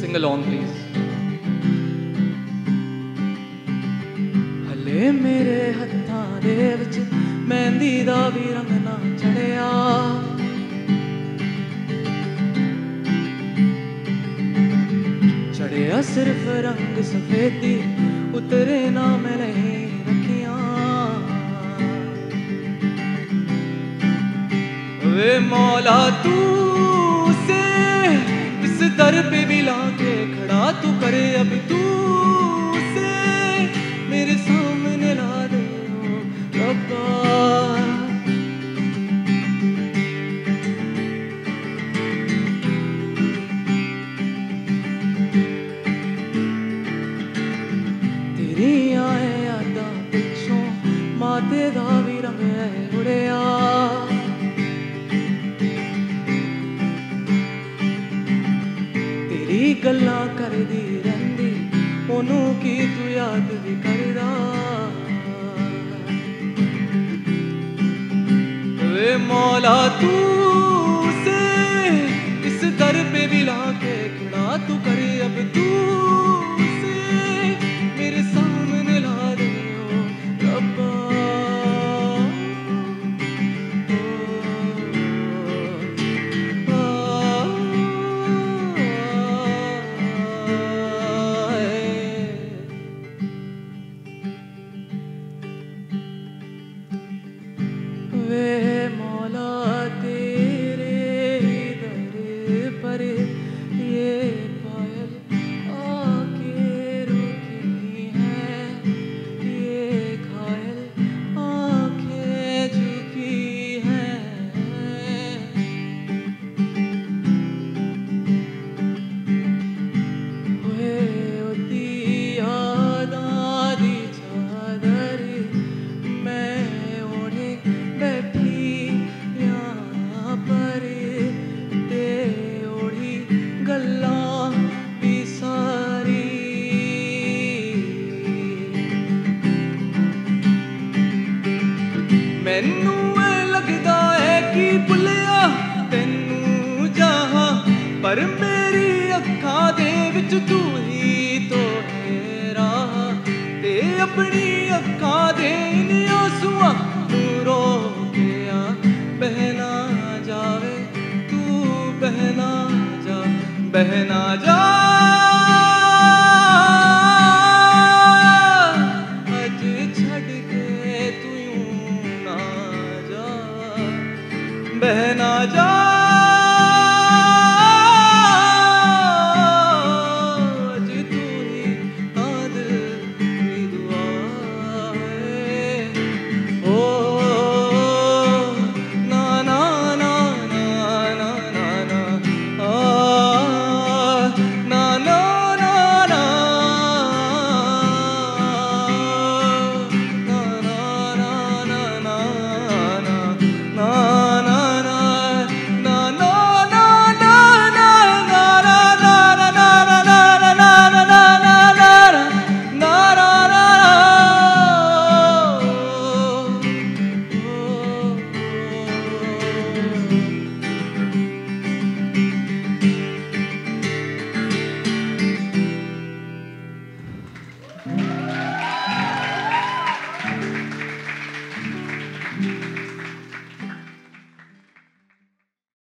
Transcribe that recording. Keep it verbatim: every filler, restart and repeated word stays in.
Sing along, please. हले मेरे हत्थां दे विच मेहंदी दा भी रंग ना चढ़िया चढ़िया सिर्फ रंग सफेदी उतरे ना मैं नहीं रखियां वे मौला तू से इस दर पे भी लाके खड़ा तू करे अब तू से मेरे सामने ला दे ओ रब्बा तेरी आए यादां पिछों माते दा भी रंग है उड़िया गल्लां करदी रहिंदी ओनू की तू याद भी करदा वे मौला तू से इस दर पे भी लाके खड़ा तू करे अब तू से मेरे सामने ला दे ओ रब्बा पर मेरी अखां दे विच तू ही तो है राह ते अपनी अखां दे इन आंसुआं तू रो गया बहना जावे तू बहना जा बहना जा अज छड़ के तू यूं ना जा बहना जा